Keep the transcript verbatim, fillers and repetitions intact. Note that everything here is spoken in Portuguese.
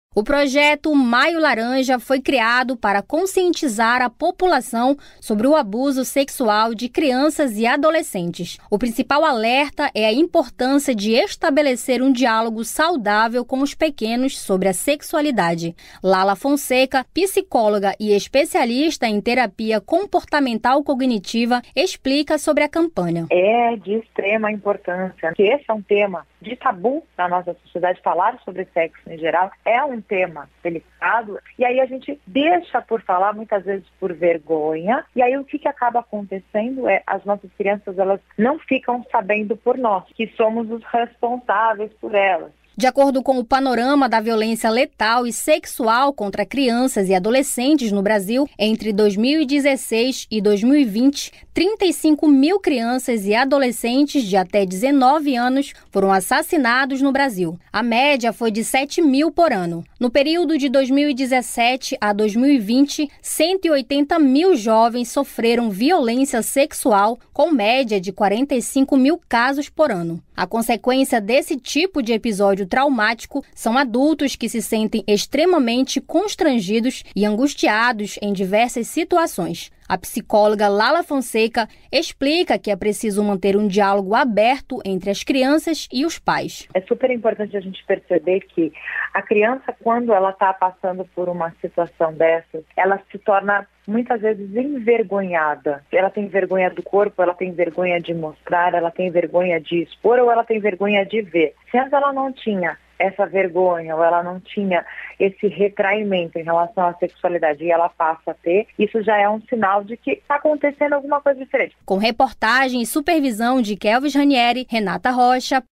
O projeto Maio Laranja foi criado para conscientizar a população sobre o abuso sexual de crianças e adolescentes. O principal alerta é a importância de estabelecer um diálogo saudável com os pequenos sobre a sexualidade. Lala Fonseca, psicóloga e especialista em terapia comportamental cognitiva, explica sobre a campanha. É de extrema importância, que esse é um tema de tabu na nossa sociedade. Falar sobre sexo em geral é um tema delicado, e aí a gente deixa por falar, muitas vezes por vergonha, e aí o que, que acaba acontecendo é as nossas crianças, elas não ficam sabendo por nós, que somos os responsáveis por elas. De acordo com o panorama da violência letal e sexual contra crianças e adolescentes no Brasil, entre dois mil e dezesseis e dois mil e vinte, trinta e cinco mil crianças e adolescentes de até dezenove anos foram assassinados no Brasil. A média foi de sete mil por ano. No período de dois mil e dezessete a dois mil e vinte, cento e oitenta mil jovens sofreram violência sexual, com média de quarenta e cinco mil casos por ano. A consequência desse tipo de episódio traumático são adultos que se sentem extremamente constrangidos e angustiados em diversas situações. A psicóloga Lala Fonseca explica que é preciso manter um diálogo aberto entre as crianças e os pais. É super importante a gente perceber que a criança, quando ela está passando por uma situação dessas, ela se torna muitas vezes envergonhada. Ela tem vergonha do corpo, ela tem vergonha de mostrar, ela tem vergonha de expor ou ela tem vergonha de ver. Se antes ela não tinha essa vergonha ou ela não tinha esse retraimento em relação à sexualidade e ela passa a ter, isso já é um sinal de que está acontecendo alguma coisa diferente. Com reportagem e supervisão de Kelvis Ranieri, Renata Rocha,